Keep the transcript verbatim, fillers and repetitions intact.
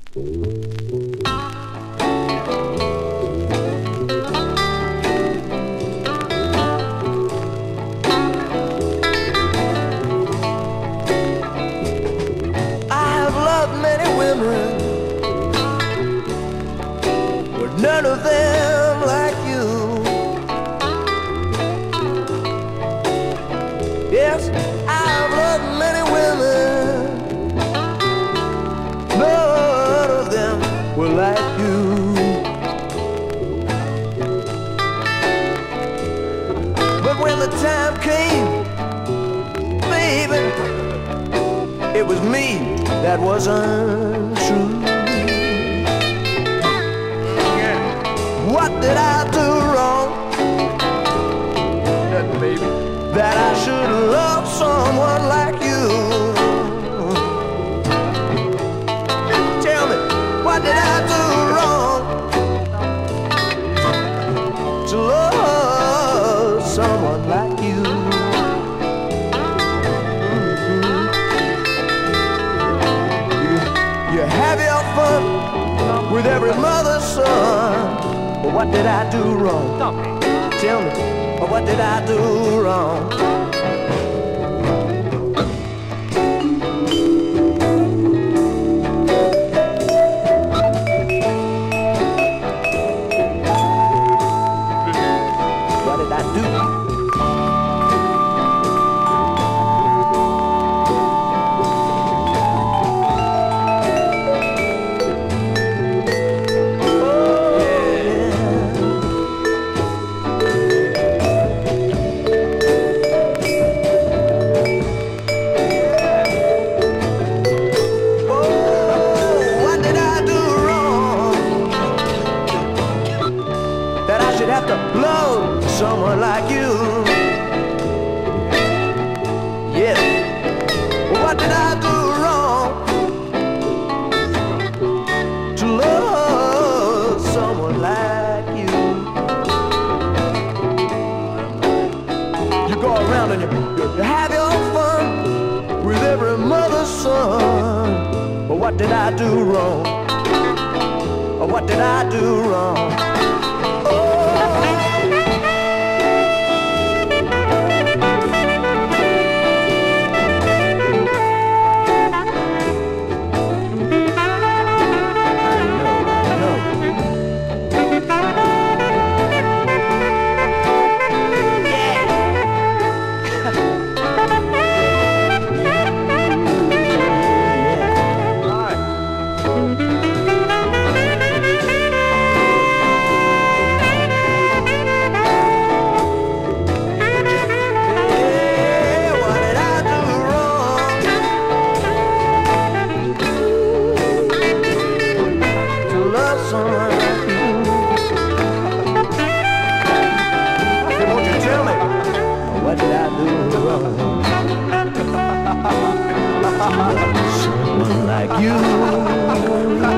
None of them like you. Yes, I've loved many women. None of them were like you. But when the time came, baby, it was me that was untrue. What did I do wrong? Nothing, baby. That I should love someone like you. Tell me, what did I do wrong to love someone like you? Mm-hmm. you, you have your fun with every mother's son. But what did I do wrong? Tell me, what did I do wrong? What did I do? Have to love someone like you. Yeah. What did I do wrong to love someone like you? You go around and you, you have your fun with every mother's son. But what did I do wrong? Or what did I do wrong? Someone like you.